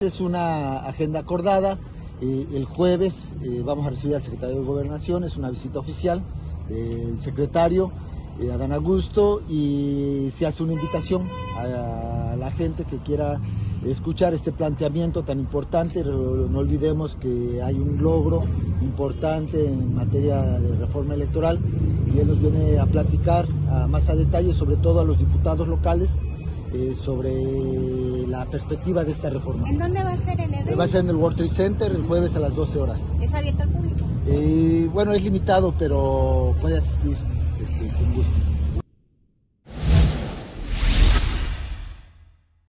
Es una agenda acordada. El jueves vamos a recibir al secretario de Gobernación, es una visita oficial del secretario Adán Augusto, y se hace una invitación a la gente que quiera escuchar este planteamiento tan importante. No olvidemos que hay un logro importante en materia de reforma electoral y él nos viene a platicar más a detalle, sobre todo a los diputados locales, sobre la perspectiva de esta reforma. ¿En dónde va a ser el evento? Va a ser en el World Trade Center el jueves a las 12 horas. ¿Es abierto al público? Bueno, es limitado, pero puede asistir.